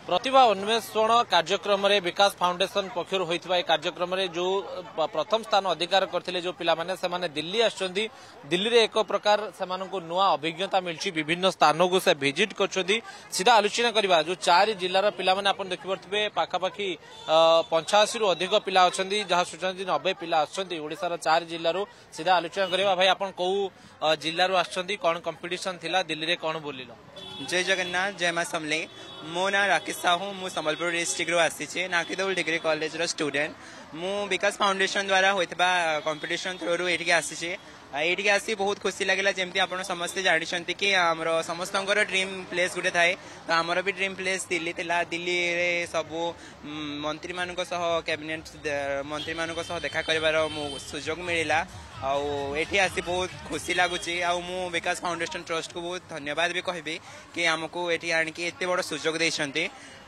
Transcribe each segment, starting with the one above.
प्रतिभा अन्वेषण कार्यक्रम रे विकास फाउंडेशन पक्षर होइतबा कार्यक्रम रे जो प्रथम स्थान अधिकार करथिले जो पिला माने से माने दिल्ली आछंदी दिल्ली रे एक प्रकार से मानको नुआ अभिज्ञता मिलछि विभिन्न स्थानों को से विजिट करछंदी सीधा आलोचना करबा जो 4 जिल्लार पिला माने आपण देखि परथिबे पाखा पाखी 85 रु अधिक पिला अछंदी जहा सुचंदी 90 पिला आछंदी ओडिसा रा 4 जिल्लारो सीधा आलोचना करबा भाई आपण को जिल्लारो आछंदी कोन कंपटीशन थिला दिल्ली रे कोन बोलिलो। जय जगन्नाथ जय मां समले मो ना राकेश साहू मु संबलपुर डिस्ट्रिक्ट रो आसी नाकिदौल डिग्री कॉलेज रो स्टूडेंट मु विकास फाउंडेशन द्वारा होइतबा कंपटीशन थ्रू रो एठी आसी एठी आसी बहुत खुशी लागला जेमती आपण समस्त जानिछंती कि हमरो समस्तंकर ड्रीम प्लेस गुटे थाए तो हमरो भी ड्रीम प्लेस दिल्ली थिला दिल्ली रे सब मंत्री मानको सह कैबिनेट मंत्री मानको सह देखा करबार सुजोग मिलिला आउ एठी आसी बहुत खुशी लागुची आउ मु विकास फाउंडेशन ट्रस्ट को बहुत धन्यवाद भी कहबी कि हमको एठी आनी कि एते बड़ सुजोग देछंती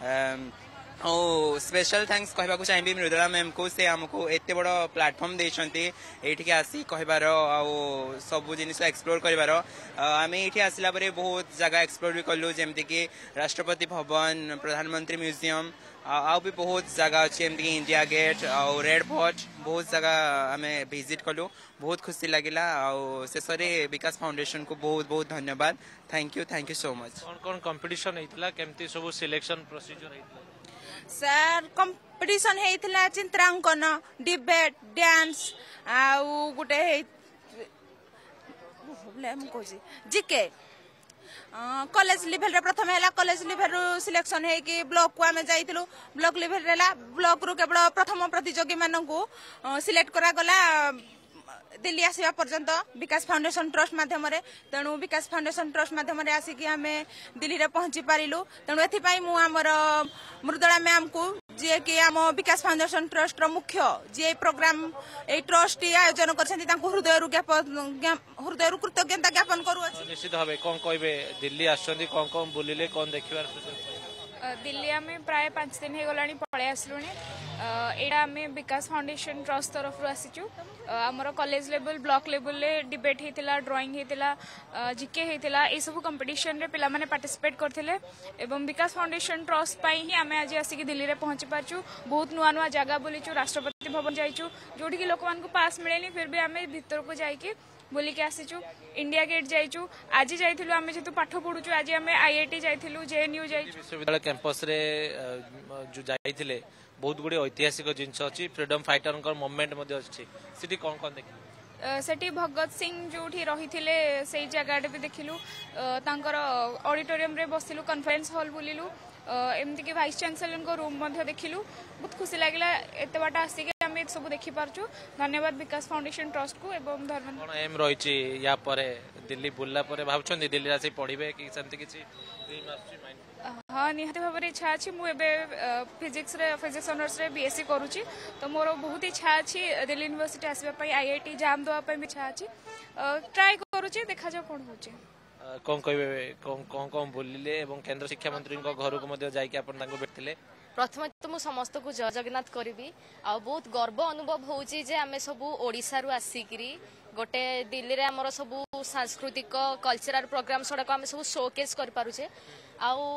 स्पेशल थैंक्स कहबा को चाहिए मृदुला मैम को से हमको एते बड़ प्लेटफॉर्म देछंती एठी आसी कहबार आउ सब जिनिस एक्सप्लोर करबार आमे एठी आसिला परे बहुत जगह एक्सप्लोर भी करलु जेमति कि राष्ट्रपति भवन प्रधानमंत्री म्यूजियम आउ भी बहुत जगह अच्छे एमती इंडिया गेट और रेड फोर्ट बहुत जगह आमे विजिट कलु बहुत खुशी लगिला और शेष विकास फाउंडेशन को बहुत बहुत धन्यवाद थैंक यू सो मच। कौन कौन कंपटीशन हेतिला केमती सब सिलेक्शन प्रोसीजर हेतिला सर कंपटीशन हेतिला चित्रांकन डिबेट डांस आउ गुटे जीके कॉलेज लेवल रे प्रथम है कॉलेज लेवल रु सिलेक्शन है कि ब्लॉक को आमे जाइथिलु ब्लॉक लेवल रे ब्लॉक रु केवल प्रथम प्रतियोगी मानकु सिलेक्ट करा गला दिल्ली आसवा पर्यंत विकास फाउंडेशन ट्रस्ट माध्यम तेणु विकास फाउंडेशन ट्रस्ट माध्यम आसिक आम दिल्ली रे पहुंची पारिलु तेणु एथिपाई मु आमर मृदुला मैम को जे कि आम विकास फाउंडेशन ट्रस्ट रो मुख्य जे प्रोग्राम ए ट्रस्ट आयोजन करछन्ती तांको हृदय कृतज्ञता ज्ञापन करू अछि। निश्चित भाबे कोन कहबे दिल्ली आछन्ती कोन कोन बुलिले कोन देखिबार सुযোগ दिल्ली आम प्राय 5 दिन हो गलानी पळे आसलुनी एडा आम विकास फाउंडेशन ट्रस्ट तरफ आसीचु आमर कॉलेज लेवल ब्लॉक लेवल ले डिबेट हेतिला ड्राइंग हेतिला जीके हेतिला ए सब कंपटीशन रे पिला माने पार्टिसिपेट करथिले एवं विकास फाउंडेशन ट्रस्ट पाई ही आम आज आसिक दिल्ली रे पहुंची पारचु बहुत नुआ नुआ जगह बुलीचु राष्ट्रपति भवन जाइचु जोठी कि लोक मान को पास मिलेनी फिर भी आम भीतर को जाइके बोली के आसीचु इंडिया गेट जाइचु आज जाइथिलु आमे जेतु पाठ पढुचु आज आमे आईआईटी जाइथिलु जेएनयू जाइचु विश्वविद्यालय कैंपस रे जो जाइथिले बहुत गुडी ऐतिहासिक जिंस अछि फ्रीडम फाइटर मूवमेंट मध्ये अछि सिटी कोन कोन देखि सेठी भगत सिंह जोठी रहिथिले सेई जगह भी देखिलु तांकर ऑडिटोरियम रे बसिलु कॉन्फ्रेंस हॉल बुलिलु एमती कि वाइस चांसलर को रूम मध्ये देखिलु बहुत खुशी लागिला एते बाटा आसी आम सब देखि पारचु धन्यवाद विकास फाउंडेशन ट्रस्ट को एवं धर्मेंद्र कोन एम रहिछि या परे दिल्ली बुल्ला परे भाबछन्ती दिल्ली आसी पढिबे कि सेमती किछि ड्रीम आछि माइंड हाँ निहाती भाव इच्छा अच्छी मुझे फिजिक्स ऑनर्स रे बीएससी करुच्ची तो मोर बहुत इच्छा अच्छी दिल्ली यूनिवर्सिटी आसवाई आईआईटी जाम देवाई इच्छा अच्छी ट्राए करुच्ची देखा जाओ कौन हो कौन कहे कौन कौन बोलिले एवं केंद्र शिक्षा मंत्री घर को जाइए भेटते प्रथम तो मुझे समस्त को जय जगन्नाथ करी आ बहुत गर्व अनुभव होची जे आमे सबू ओडिसा रु आसिकरी गोटे दिल्ली रे हमर सबू सांस्कृतिक कल्चरल प्रोग्राम सड़क आमे सब शोकेस कर पारुछे आउ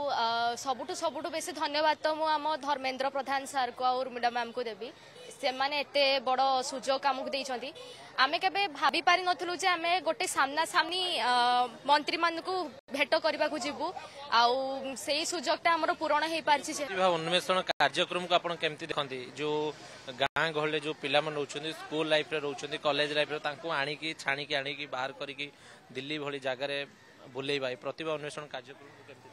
सबुठु बेसी धन्यवाद तो मु आम धर्मेंद्र प्रधान सर को और मैडम मैम को देवी से माने एते बड़ सुजोग आमको देइछंती आमे केबे भाबी पारि नथलु जे आमे गोटे सामना सामनी मंत्री मान को भेट करबा को जिबु आउ सेही सुजोगटा हमर पूर्ण हेई पारछि जे अन्वेषण कार्यक्रम को आपण केमति देखंती जो गाँ गहले जो पिला मन रहउछंती स्कूल लाइफ रे रहउछंती कॉलेज लाइफ रे तांको आनी की छाणी की आनी की बाहर करी की दिल्ली भली जगह रे बुलेई भाई प्रतिभा अन्वेषण कार्यक्रम को केमति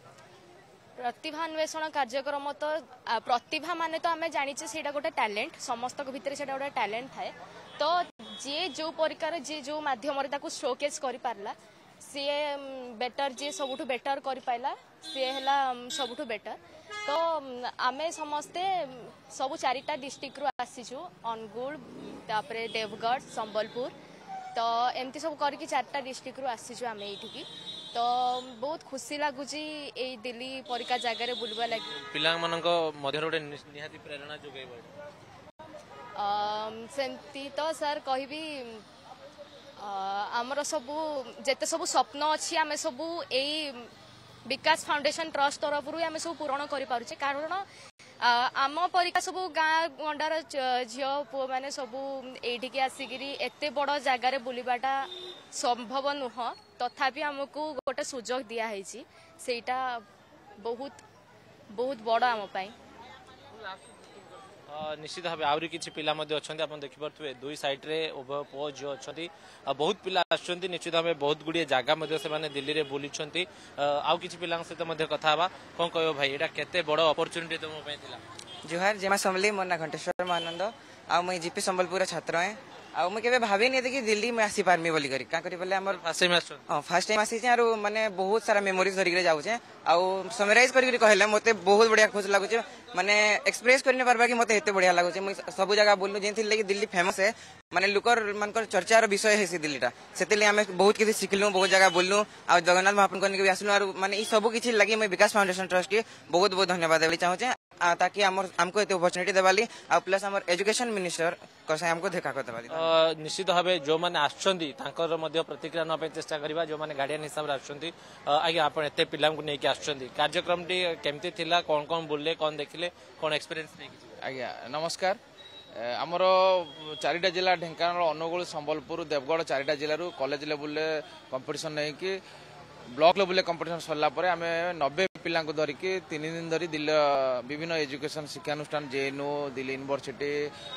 प्रतिभा अन्वेषण कार्यक्रम तो प्रतिभा माने तो आमे जानिचे सेटा गोटे टैलेंट समस्त को भितर सेटा गोटे टैलेंट थाए तो जे जो परिकार जे जो माध्यम रे ताको शोकेस करि पारला सी बेटर जे सबुठु बेटर करि पाइला सी हला सबुठु बेटर तो आमे समस्ते सब चारिटा डिस्ट्रिक्ट रु आसीछु अनुगुल तापरे देवगढ़ संबलपुर तो एमती सब करके चारटा डिस्ट्रिक्ट रु आसीछु आमे एठिकी तो बहुत खुशी लगुची ए दिल्ली परिका जगह रे बुलवा लागि पिला मानको मध्य रोडे निहाती प्रेरणा जोगैबो सेमती तो सर कहबी आमर सबू जेते सबू स्वप्न अच्छी आमे सबू एई विकास फाउंडेशन ट्रस्ट तरफ आम सब पूरण कर कारण आम परिका सब गाँ गंडार झील पुओ मैंने सब ये आसिक एत बड़ जगार बुलवाटा संभव नुह तथापि आमको गोटे सुजोग दिखाई सेटा बहुत बहुत बड़ आम निश्चित भाव आहरी किसी पिला अच्छा आप देखिपे दुई सैड्रे उभय पुओ झील अच्छा बहुत पिला आसुच्च निश्चित भाव बहुत गुड़िए जगह से दिल्ली में बुली आउ किसी पिला सहित कथा कौन कह भाई यहाँ केते बड़ अपरच्युनिटी तुम जुहार जेमा समली मोर ना घंटेश्वर महानंद आ मुई जीपी संबलपुर छात्र है आ मुझे केबे भाभी नहीं कि दिल्ली में आसी पारमी बोली करी का करी बोले हमर फर्स्ट टाइम आसी आरो माने बहुत सारा मेमोरीज धरि के जाउ छे आ समराइज करी कहले मते बहुत बढ़िया खुश लागु छे माने एक्सप्रेस करने पारबा कि मते एते बढ़िया लागु छे मुई सब जगह बोलनु जेंथि कि दिल्ली फेमस है माने लुकर मानकर चर्चार विषय है से दिल्लीटा सेते आमे बहुत किछि सिखलु बहुत जगह बोलनु आ जगन्नाथ महाप्रभु के भी आसलु आरो माने ई सब किछि लागि मैं विकास फाउंडेशन ट्रस्ट के बहुत बहुत धन्यवाद देबे चाहू छे ताकि हमको एते अपॉर्चुनिटी देवाली आ प्लस हमर एजुकेशन मिनिस्टर कसै हमको देखा कर देवाली निश्चित भाव जो मैंने आछंती तांकर मध्य प्रतिक्रिया नपे चेष्टा करबा जो माने गार्डियन हिसाब रे आछंती आगे आपण एते पिला को नेकी आछंती कार्यक्रम टी केमती थिला कोन कोन बोलले कोन देखिले कोन एक्सपीरियंस नेकी आज्ञा नमस्कार आमर 4टा जिला ढेंकानाल अनुगुल संबलपुर देवगढ़ 4टा जिलू कॉलेज लेवल कंपटीशन नहीं कि ब्लॉक लेवल कंपटीशन सरला आम 90 पिला धरिकी 3 दिन धरी दिल्ली विभिन्न एजुकेशन शिक्षानुष्ठान जेएनयू दिल्ली यूनिवर्सिटी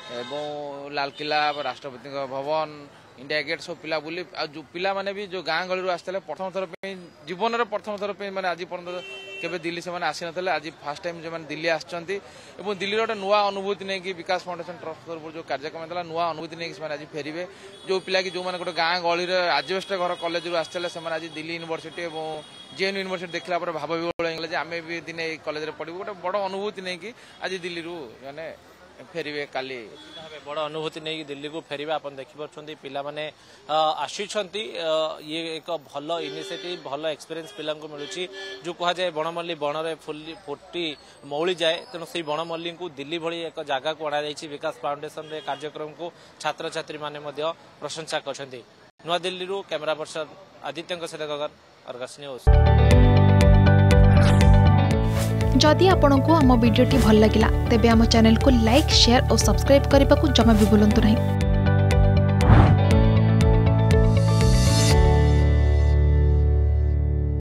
एवं लालकिला राष्ट्रपति भवन इंडिया गेट सब पिला बुली जो पिला माने भी जो गाँ गली आसते प्रथम थर जीवन प्रथम थर मैंने आज पर्यटन केबे दिल्ली से आसी ना आज फास्ट टाइम जो मैंने दिल्ली आसछंती एवं दिल्ली गोटे नुआ अनुभूति नहीं कि विकास फाउंडेशन ट्रस्ट तरफ जो कार्यक्रम था नुआ अनुभूति नहीं कि आज फेरबे जो पिला कि जो मैंने गोटे गाँ गली आजबेस्ट घर कॉलेज आसते से आज दिल्ली यूनिवर्सिटी और जेएनयू यूनिवर्सिटी देखला भाव विवल आम भी दिने कॉलेज पढ़ू गोटे बड़ अनुभूति नहीं कि आज दिल्ली माने फेरबे काली बड़ अनुभूति नहीं दिल्ली को फेरबे आप देखिपे पिला माने आसीछंती ये एक भल इनिशिएटिव भल एक्सपीरियंस पिला को मिलूची जो कह जाए बनमल्ली बणरे फुटी मौली जाए तेणु से बनमल्ली को दिल्ली भली एक जगह को अणा विकास फाउंडेशन रे कार्यक्रम को छात्र छात्री माने प्रशंसा करछंती नुआ दिल्ली रू कैमरा पर्सन आदित्य सहित गगन अर्गस न्यूज जदि आपंक आम भिडी भल लगा तेब आम चैनल को लाइक शेयर और सब्सक्राइब करने को जमा भी भूलु नहीं।